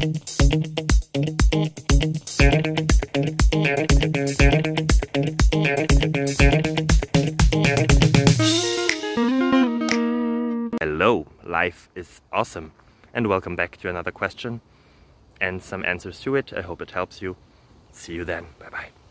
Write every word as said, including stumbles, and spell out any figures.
Hello, life is awesome, and welcome back to another question and some answers to it. I hope it helps you. See you then. Bye bye.